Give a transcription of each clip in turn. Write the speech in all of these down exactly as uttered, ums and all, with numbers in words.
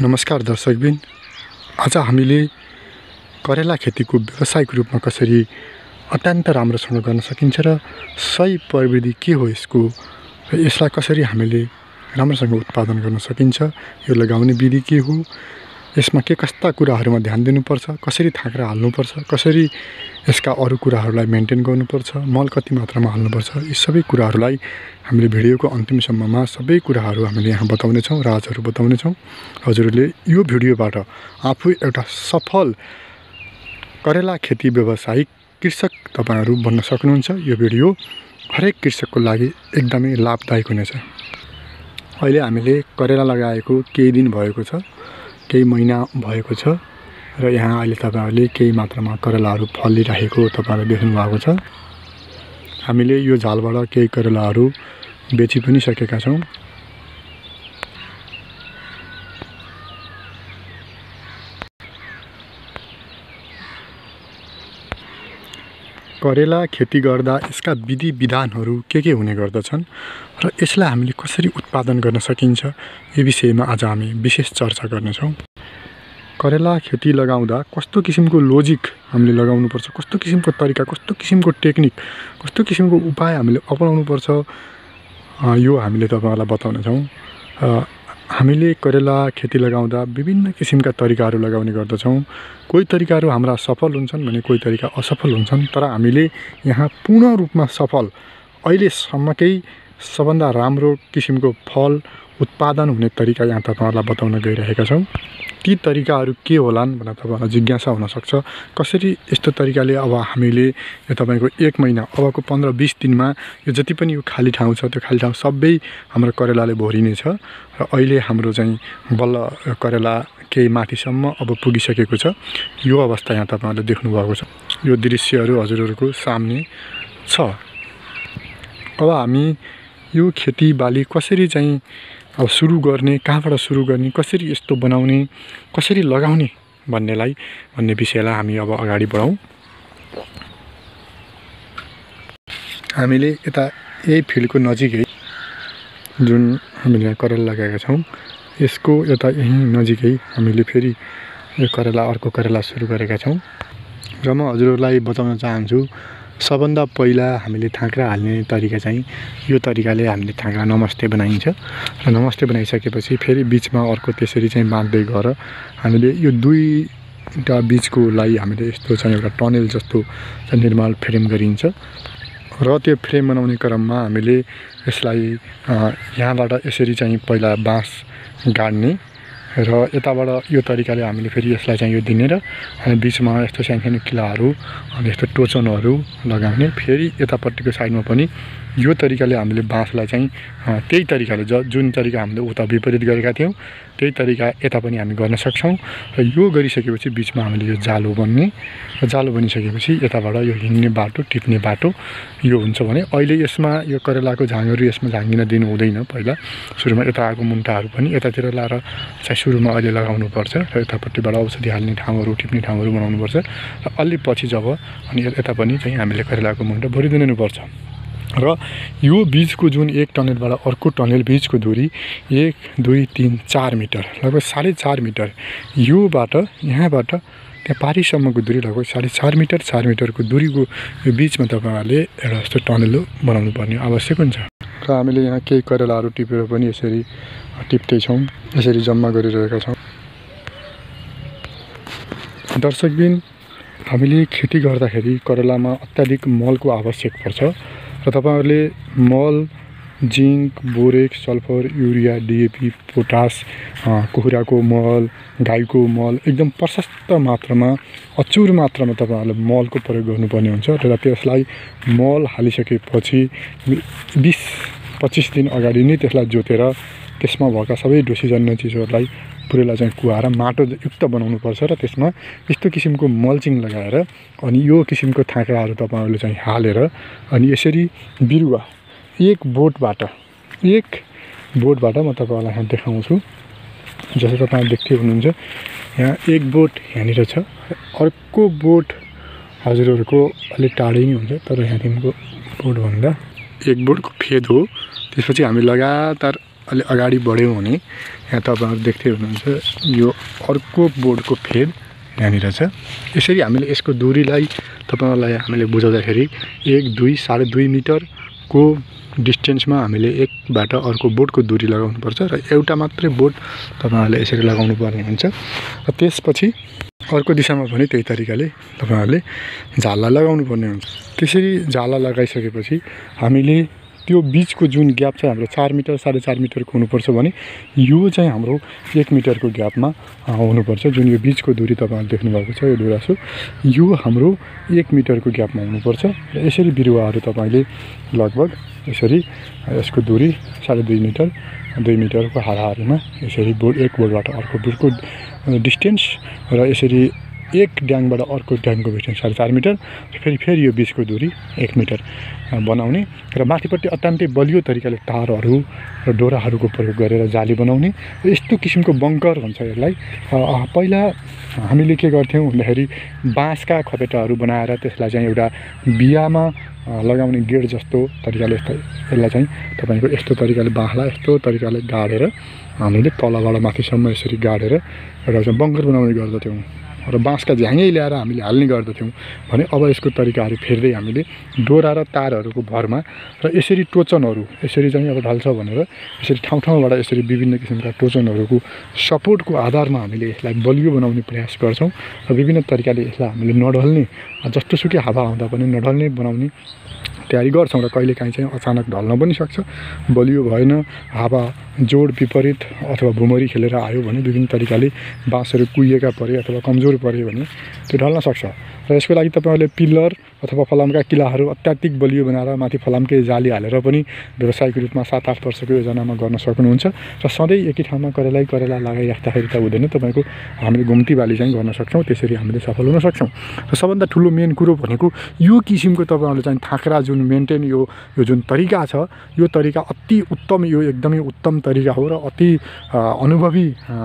नमस्कार दर्शकबिन, आज हामीले करेला खेतीको व्यावसायिक रूपमा कसरी अत्यन्त राम्रोसँग गर्न सकिन्छ र सही प्रविधि के हो यसको र यसलाई कसरी हामीले राम्रोसँग उत्पादन गर्न सकिन्छ, यो लगाउने विधि के हो, यसमा के कस्ता कुराहरुमा ध्यान दिनुपर्छ, कसरी थाक्रा हाल्नुपर्छ, कसरी यसका अरु कुराहरुलाई मेन्टेन गर्नुपर्छ, मल कति मात्रामा हाल्नुपर्छ, यी सबै कुराहरुलाई हामीले भिडियोको अन्तिमसम्ममा सबै कुराहरु हामीले यहाँ बताउने छौं, राजहरु बताउने छौं। हजुरले यो भिडियोबाट आफू एउटा सफल करेला खेती व्यवसायिक कृषक तपाईहरु बन्न सक्नुहुन्छ। यो भिडियो हरेक कृषकको लागि एकदमै लाभदायक हुनेछ। अहिले हामीले करेला लगाएको केही दिन भएको छ, केही महिना भएको छ र यहाँ अहिले तपाईहरुले केही मात्रामा करेलाहरु फलिरहेको तपाईहरुले देख्नु भएको छ। हामीले यो झालबाट केही करेलाहरु बेची पनि सकेका छौं। करेला खेती गर्दा यसका विधि विधानहरु के के हुने गर्दछन् र यसलाई हामीले कसरी उत्पादन गर्न सकिन्छ, यो विषयमा आज हामी विशेष चर्चा गर्ने छौं। करेला खेती लगाउँदा कस्तो किसिमको लोजिक हामीले लगाउनु पर्छ, कस्तो किसिमको तरिका, कस्तो किसिमको टेक्निक, कस्तो किसिमको उपाय हामीले अपनाउनु पर्छ, यो हामीले तपाईहरुलाई बताउने छौं। हामीले करेला खेती लगाउँदा विभिन्न किसिमका तरिकाहरु लगाउने गर्दछौं। कोही तरिकाहरु हाम्रा सफल हुन्छन् भने कोही तरिका असफल हुन्छन्, तर हामीले यहाँ पूर्ण रूपमा सफल अहिलेसम्मकै सबभन्दा राम्रो किसिमको फल उत्पादन हुने तरिका यहाँ तपाईहरुलाई बताउन गइरहेका छौं। ती तरिकाहरु के होलान् भनेर तपाईहरुलाई जिज्ञासा हुन सक्छ। कसरी यस्तो तरिकाले अब हामीले यो तपाईको एक महिना अबको पन्ध्र बीस दिनमा यो जति पनि यो खाली ठाउँ छ त्यो खाली ठाउँ सबै हाम्रो करेलाले भरिने छ र अहिले हाम्रो चाहिँ बल्ल करेला केही माथिसम्म अब पुगिसकेको छ। यो अवस्था यहाँ तपाईहरुले देख्नु भएको छ। यो दृश्यहरु हजुरहरुको सामने छ। अब हामी यो खेतीबाली कसरी चाहिँ अब सुरु गर्ने, कहाँबाट सुरु गर्ने, कसरी यस्तो बनाउने, कसरी लगाउने भन्नेलाई भन्ने विषयलाई हामी अब अगाडि बढाउँ। हामीले यता यही फिल्डको नजिकै जुन हामीले करेला लगाएका छौं, यसको यता यही नजिकै हामीले फेरि यो करेला अर्को करेला सुरु गरेका छौं र म हजुरहरुलाई बताउन चाहन्छु। सबभन्दा पहिला हामीले थाक्रा हाल्ने तरिका चाहिँ यो तरिकाले हामीले थाक्रा नमस्ते बनाइन्छ र नमस्ते बनाइसकेपछि फेरि बीचमा अर्को त्यसरी चाहिँ बाँध्दै गएर हामीले यो दुईटा बीचको लागि हामीले यस्तो चाहिँ एउटा टनेल जस्तो चाहिँ निर्माण फ्रेम गरिन्छ र त्यो फ्रेम बनाउने क्रममा हामीले यसलाई यहाँबाट यसरी चाहिँ पहिला बाँस गाड्ने र यताबाट यो तरिकाले हामीले फेरि यसलाई चाहिँ यो दिने र अनि बीचमा यस्तो सानो किलाहरु अनि यस्तो टोचनहरु लगाउने। फेरि यतापट्टिको साइडमा पनि यो तरिकाले हामीले बाँसलाई चाहिँ त्यही तरिकाले जुन तरिका हामीले उता विपरीत गरेका थियौं त्यही तरिका यता पनि हामी गर्न सक्छौं र यो गरिसकेपछि बीचमा हामीले यो जालो बन्ने र जालो बनिसकेपछि यताबाट यो हिँड्ने बाटो, टिप्ने बाटो यो हुन्छ भने अहिले यसमा यो करेलाको झाङहरु यसमा झाङ्गिन दिनु हुँदैन। पहिला सुरुमा यता आएको मुन्टाहरु पनि यतातिर लाएर चाहिँ सुरुमा अहिले लगाउनु पर्छ र यतापट्टिबाट औषधि हाल्ने ठाउँहरु, टिप्ने ठाउँहरु बनाउनु पर्छ र अलि पछि जब अनि यता पनि चाहिँ हामीले करेलाको मुन्टा भरिदिनु पर्छ र यो बीचको जुन एक टनेलबाट अर्को टनेल बीचको दूरी एक दुई तीन चार मिटर लगभग साढे चार मिटर, योबाट यहाँबाट त्यहाँ पारीसम्मको दूरी लगभग साढे चार मिटर चार मिटरको दूरीको यो बीचमा तपाईहरुले एउटा यस्तो टनेल बनाउनु पर्ने आवश्यक हुन्छ र हामीले यहाँ केही करेलाहरु टिपेर पनि यसरी टिप्दै छौं, यसरी जम्मा गरिरहेका छौं। दर्शकबिन, हामीले खेती गर्दाखेरि करेलामा अत्याधिक मलको आवश्यक पर्छ र तपाईहरुले मल zinc, borax, sulphur, urea, DAP, potash, कुखुराको मल, गाईको मल एकदम प्रशस्त मात्रामा अचुर मात्रामा तपाईहरुले मलको प्रयोग गर्नुपर्ने हुन्छ र त्यसलाई मल हालिसकेपछि बीस पच्चीस दिन अगाडि नै त्यसलाई जोतेर त्यसमा भएका सबै डोसीजन्य चीजहरुलाई पुरैलाई चाहिँ कुहाएर माटो युक्त बनाउनु पर्छ र त्यसमा यस्तो किसिमको मल्चिङ लगाएर अनि यो किसिमको थाक्राहरु तपाईहरुले चाहिँ हालेर अनि यसरी बिरुवा एक बोटबाट एक बोटबाट म तपाईहरुलाई यहाँ देखाउँछु। जसरी तपाईहरु देख्दै हुनुहुन्छ यहाँ एक बोट यहाँनिर छ, अर्को बोट हजुरहरुको अलि टाढै नै हुन्छ तर यहाँ तिम्रो बोट भन्दा एक बोटको फेद हो। त्यसपछि हामी लगातार अलि अगाडि बढ्यौँ भने यहाँ तपाईँहरू देख्दै हुनुहुन्छ यो अर्को बोर्डको फेद यहाँनिर छ। यसरी हामीले यसको दूरीलाई तपाईँहरूलाई हामीले बुझाउँदाखेरि एक दुई साढे दुई मिटरको डिस्टेन्समा हामीले एकबाट अर्को बोर्डको दूरी लगाउनुपर्छ र एउटा मात्रै बोर्ड तपाईँहरूले यसरी लगाउनु पर्ने हुन्छ। र त्यसपछि अर्को दिशामा पनि त्यही तरिकाले तपाईँहरूले झाला लगाउनु पर्ने हुन्छ। त्यसरी झाला लगाइसकेपछि हामीले त्यो बिचको जुन ग्याप छ हाम्रो चार मिटर साढे चार मिटरको हुनुपर्छ भने यो चाहिँ हाम्रो एक मिटरको ग्यापमा हुनुपर्छ। जुन यो बिचको दूरी तपाईँहरूले देख्नुभएको छ यो डुरासो यो हाम्रो एक मिटरको ग्यापमा हुनुपर्छ। र यसरी बिरुवाहरू तपाईँले लगभग यसरी यसको दूरी साढे दुई मिटर दुई मिटरको हाराहारीमा यसरी बोर्ड एक बोर्डबाट अर्को बोर्डको डिस्टेन्स र यसरी एक ड्याङबाट अर्को ड्याङको डिस्टेन्स साढे चार मिटर फेरि फेरि यो बिचको दूरी एक मिटर बनाउने र माथिपट्टि अत्यन्तै बलियो तरिकाले तारहरू र डोराहरूको प्रयोग गरेर जाली बनाउने र यस्तो किसिमको बङ्कर हुन्छ यसलाई। पहिला हामीले के गर्थ्यौँ भन्दाखेरि बाँसका खपेटाहरू बनाएर त्यसलाई चाहिँ एउटा बिहामा लगाउने गेट जस्तो तरिकाले यसलाई चाहिँ तपाईँको यस्तो तरिकाले बाँसलाई यस्तो तरिकाले गाडेर हामीले तलबाट माथिसम्म यसरी गाडेर एउटा चाहिँ बङ्कर बनाउने गर्दथ्यौँ र बाँसका झ्याङै ल्याएर हामीले हाल्ने गर्दथ्यौँ भने अब यसको तरिकाहरू फेर्दै हामीले डोरा र तारहरूको भरमा र यसरी टोचनहरू यसरी चाहिँ अब ढल्छ भनेर यसरी ठाउँ ठाउँबाट यसरी विभिन्न किसिमका टोचनहरूको सपोर्टको आधारमा हामीले यसलाई बलियो बनाउने प्रयास गर्छौँ र विभिन्न तरिकाले यसलाई हामीले नढल्ने जस्तोसुकै हावा आउँदा पनि नढल्ने बनाउने तयारी गर्छौँ र कहिलेकाहीँ चाहिँ अचानक ढल्न पनि सक्छ। बलियो भएन हावा जोड विपरीत अथवा भुमरी खेलेर आयो भने विभिन्न तरिकाले बाँसहरू कुहिएका परे अथवा कमजोर पऱ्यो भने त्यो ढल्न सक्छ। र यसको लागि तपाईँहरूले पिल्लर अथवा फलामका किलाहरू अत्याधिक बलियो बनाएर माथि फलामकै जाली हालेर पनि व्यावसायिक रूपमा सात आठ वर्षको योजनामा गर्न सक्नुहुन्छ। र सधैँ एकै ठाउँमा करेला करेला लगाइराख्दाखेरि त हुँदैन, तपाईँको हामीले घुम्ती बाली चाहिँ गर्न सक्छौँ। त्यसरी हामीले सफल हुन सक्छौँ। र सबभन्दा ठुलो मेन कुरो भनेको यो किसिमको तपाईँहरूले चाहिँ थाँक्रा जुन मेन्टेन यो यो जुन तरिका छ यो तरिका अति उत्तम यो एकदमै उत्तम तरिका हो र अति अनुभवी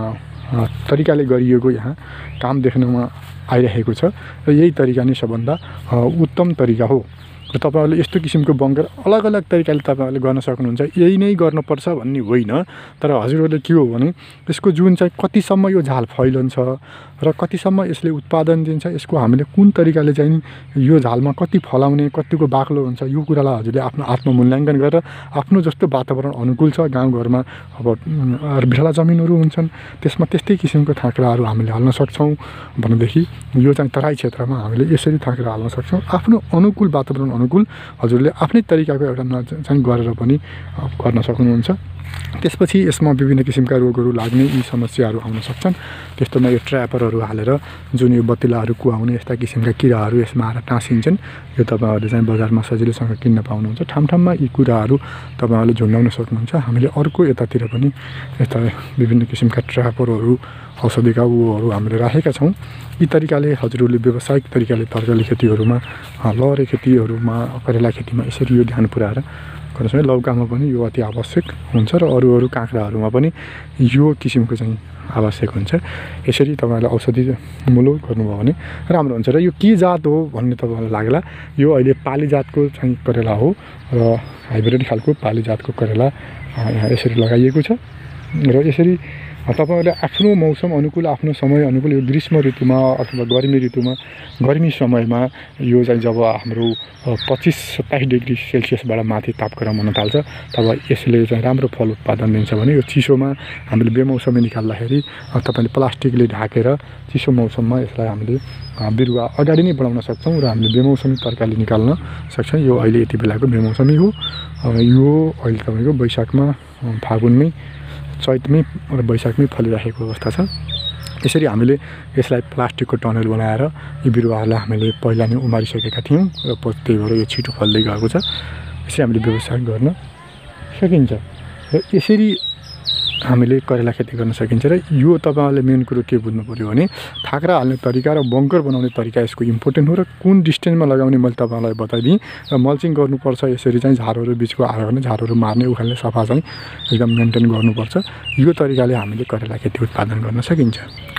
तरिकाले गरिएको यहाँ काम देख्नमा आइरहेको छ र यही तरिका नै सबभन्दा उत्तम तरिका हो। र तपाईँहरूले यस्तो किसिमको बङ्कर अलग अलग तरिकाले तपाईँहरूले गर्न सक्नुहुन्छ। यही नै गर्नुपर्छ भन्ने होइन, तर हजुरहरूले के हो भने यसको जुन चाहिँ कतिसम्म यो झाल फैलन्छ र कतिसम्म यसले उत्पादन दिन्छ, यसको हामीले कुन तरिकाले चाहिँ यो झालमा कति फलाउने कतिको बाक्लो हुन्छ यो कुरालाई हजुरले आफ्नो आत्ममूल्याङ्कन गरेर आफ्नो जस्तो वातावरण अनुकूल छ गाउँघरमा अब बिरला जमिनहरू हुन्छन् त्यसमा त्यस्तै किसिमको थाँक्राहरू हामीले हाल्न सक्छौँ भनेदेखि यो चाहिँ तराई क्षेत्रमा हामीले यसरी थाँक्रा हाल्न सक्छौँ। आफ्नो अनुकूल वातावरण अनुकूल हजुरले आफ्नै तरिकाको एउटा चाहिँ गरेर पनि गर्न सक्नुहुन्छ। त्यसपछि यसमा विभिन्न किसिमका रोगहरू लाग्ने यी समस्याहरू आउन सक्छन्। त्यस्तोमा यो ट्र्यापरहरू हालेर जुन यो बतिलाहरू कुहाउने यस्ता किसिमका किराहरू यसमा आएर टाँसिन्छन्। यो तपाईँहरूले चाहिँ बजारमा सजिलैसँग किन्न पाउनुहुन्छ। ठाउँ ठाउँमा यी कुराहरू तपाईँहरूले झुन्डाउन सक्नुहुन्छ। हामीले अर्को यतातिर पनि यस्ता विभिन्न किसिमका ट्र्यापरहरू औषधिका उहरू हामीले राखेका छौँ। यी तरिकाले हजुरहरूले व्यावसायिक तरिकाले तरकारी खेतीहरूमा लहरे खेतीहरूमा करेला खेतीमा यसरी यो ध्यान पुऱ्याएर गर्नुहोस् भने लौकामा पनि यो अति आवश्यक हुन्छ र अरू अरू काँक्राहरूमा पनि यो किसिमको चाहिँ आवश्यक हुन्छ। यसरी तपाईँहरूले औषधिमूलक गर्नुभयो भने राम्रो हुन्छ। र यो के जात हो भन्ने तपाईँलाई लाग्ला, यो अहिले पाली जातको चाहिँ करेला हो र हाइब्रिड खालको पाली जातको करेला यहाँ यसरी लगाइएको छ। र यसरी तपाईँहरूले आफ्नो मौसम अनुकूल आफ्नो समय अनुकूल यो ग्रीष्म ऋतुमा अथवा गर्मी ऋतुमा गर्मी समयमा यो चाहिँ जब हाम्रो पच्चिस सत्ताइस डिग्री सेल्सियसबाट माथि तापक्रम हुन थाल्छ तब यसले चाहिँ राम्रो फल उत्पादन दिन्छ भने यो चिसोमा हामीले बेमौसमी निकाल्दाखेरि तपाईँले प्लास्टिकले ढाकेर चिसो मौसममा यसलाई हामीले बिरुवा अगाडि नै बढाउन सक्छौँ र हामीले बेमौसमी तरकारी निकाल्न सक्छौँ। यो अहिले यति बेलाको बेमौसमी हो। यो अहिले तपाईँको वैशाखमा फागुनमै चैतमै र वैशाखमै फलिरहेको अवस्था छ। यसरी हामीले यसलाई प्लास्टिकको टनल बनाएर यी बिरुवाहरूलाई हामीले पहिला नै उमारिसकेका थियौँ र त्यही भएर यो छिटो फल्दै गएको छ। यसरी हामीले व्यवसाय गर्न सकिन्छ र यसरी हामीले करेला खेती गर्न सकिन्छ। र यो तपाईँहरूले मेन कुरो के बुझ्नु पऱ्यो भने थाँक्रा हाल्ने तरिका र बङ्कर बनाउने तरिका यसको इम्पोर्टेन्ट हो र कुन डिस्टेन्समा लगाउने मैले तपाईँलाई बताइदिएँ। र मल्चिङ गर्नुपर्छ, यसरी चाहिँ झारहरू बिचको आयो भने झारहरू मार्ने उखाल्ने सफा चाहिँ एकदम मेन्टेन गर्नुपर्छ। यो तरिकाले हामीले करेला खेती उत्पादन गर्न सकिन्छ।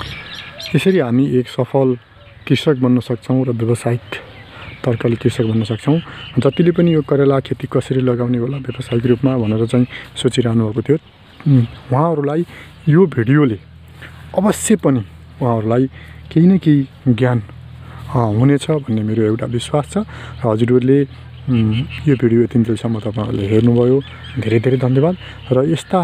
यसरी हामी एक सफल कृषक बन्न सक्छौँ र व्यावसायिक तरकारी कृषक बन्न सक्छौँ। जतिले पनि यो करेला खेती कसरी लगाउने होला व्यावसायिक रूपमा भनेर चाहिँ सोचिरहनु भएको थियो उहाँहरूलाई यो भिडियोले अवश्य पनि उहाँहरूलाई केही न केही ज्ञान हुनेछ भन्ने मेरो एउटा विश्वास छ। र हजुरहरूले यो भिडियो यतिन्जेलसम्म तपाईँहरूले हेर्नुभयो, धेरै धेरै धन्यवाद। र यस्ता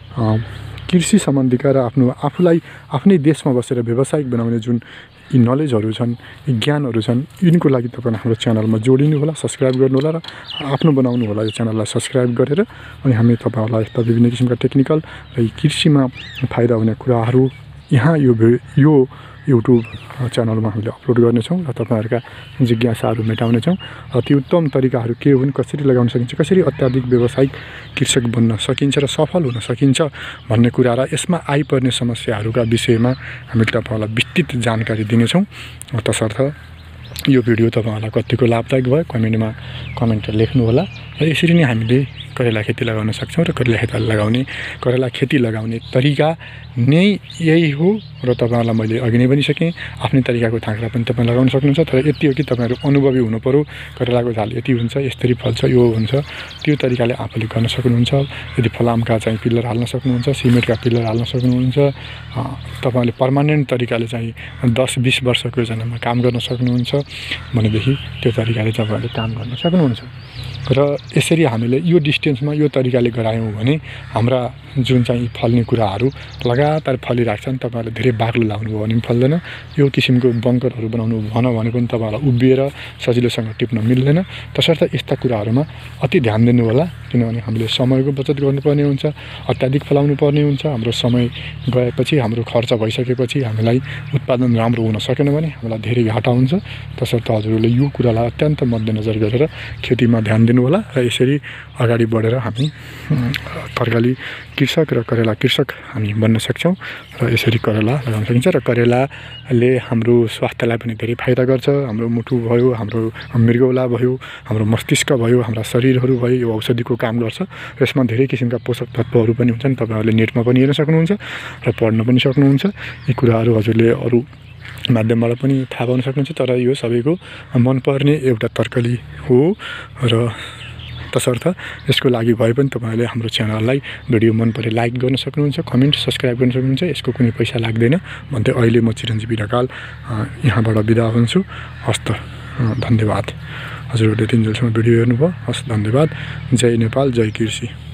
कृषि सम्बन्धीका र आफ्नो आफूलाई आफ्नै देशमा बसेर व्यावसायिक बनाउने जुन यी नलेजहरू छन्, यी ज्ञानहरू छन्, यिनको लागि तपाईँले हाम्रो च्यानलमा जोडिनु होला, सब्सक्राइब गर्नु होला र आफ्नो बनाउनु होला यो च्यानललाई सब्सक्राइब गरेर। अनि हामी तपाईँहरूलाई यस्ता विभिन्न किसिमका टेक्निकल र कृषिमा फाइदा हुने कुराहरू यहाँ यो यो युट्युब च्यानलमा हामीले अपलोड गर्नेछौँ र तपाईँहरूका जिज्ञासाहरू मेटाउनेछौँ। र ती उत्तम तरिकाहरू के हुन्, कसरी लगाउन सकिन्छ, कसरी अत्याधिक व्यावसायिक कृषक बन्न सकिन्छ र सफल हुन सकिन्छ भन्ने कुरा र यसमा आइपर्ने समस्याहरूका विषयमा हामीले तपाईँहरूलाई विस्तृत जानकारी दिनेछौँ। तसर्थ यो भिडियो तपाईँहरूलाई कतिको लाभदायक भयो कमेन्टमा कमेन्ट लेख्नुहोला। र यसरी नै हामीले करेला खेती लगाउन सक्छौँ र करेला खेती लगाउने करेला खेती लगाउने तरिका नै यही हो। र तपाईँहरूलाई मैले अघि नै भनिसकेँ, आफ्नै तरिकाको थाङ्ग्रा पनि तपाईँ लगाउन सक्नुहुन्छ। तर यति हो कि तपाईँहरू अनुभवी हुनु पऱ्यो। करेलाको झाल यति हुन्छ, यसरी फल्छ, यो हुन्छ, त्यो तरिकाले आफूले गर्न सक्नुहुन्छ। यदि फलामका चाहिँ पिलर हाल्न सक्नुहुन्छ, सिमेन्टका पिलर हाल्न सक्नुहुन्छ, तपाईँले पर्मानेन्ट तरिकाले चाहिँ दस बिस वर्षको योजनामा काम गर्न सक्नुहुन्छ भनेदेखि त्यो तरिकाले तपाईँहरूले काम गर्न सक्नुहुन्छ। र यसरी हामीले यो डिस्टेन्समा यो तरिकाले गरायौँ भने हाम्रा जुन चाहिँ फल्ने कुराहरू लगातार फलिरहेको छ। तपाईँहरूले धेरै बाक्लो लाउनु भयो भने पनि फल्दैन। यो किसिमको बङ्करहरू बनाउनु भन भने पनि तपाईँहरूलाई उभिएर सजिलोसँग टिप्न मिल्दैन। तसर्थ यस्ता कुराहरूमा अति ध्यान दिनु होला, किनभने हामीले समयको बचत गर्नुपर्ने हुन्छ, अत्याधिक फलाउनु पर्ने हुन्छ। हाम्रो समय गएपछि, हाम्रो खर्च भइसकेपछि हामीलाई उत्पादन राम्रो हुन सकेन भने हामीलाई धेरै घाटा हुन्छ। तसर्थ हजुरहरूले यो कुरालाई अत्यन्त मध्यनजर गरेर खेतीमा ध्यान दिनु होला र यसरी अगाडि बढेर हामी तरकारी कृषक र करेला कृषक हामी बन्न सक्छौँ। र यसरी करेला लगाउन सकिन्छ। र करेलाले हाम्रो स्वास्थ्यलाई पनि धेरै फाइदा गर्छ। हाम्रो मुटु भयो, हाम्रो मृगौला भयो, हाम्रो मस्तिष्क भयो, हाम्रा शरीरहरू भयो, यो औषधिको काम गर्छ। यसमा धेरै किसिमका पोषक तत्त्वहरू पनि हुन्छन्। तपाईँहरूले नेटमा पनि हेर्न सक्नुहुन्छ र पढ्न पनि सक्नुहुन्छ। यी कुराहरू हजुरले अरू माध्यमबाट पनि थाहा पाउन सक्नुहुन्छ। तर यो सबैको मनपर्ने एउटा तरकारी हो। र तसर्थ यसको लागि भए पनि तपाईँहरूले हाम्रो च्यानललाई भिडियो मन परे लाइक गर्न सक्नुहुन्छ, कमेन्ट सब्सक्राइब गर्न सक्नुहुन्छ। यसको कुनै पैसा लाग्दैन भन्दै अहिले म चिरञ्जीवी ढकाल यहाँबाट बिदा हुन्छु। हस्त धन्यवाद। हजुरहरूले तिनजेलसम्म भिडियो हेर्नुभयो। हस् धन्यवाद। जय नेपाल, जय कृषि।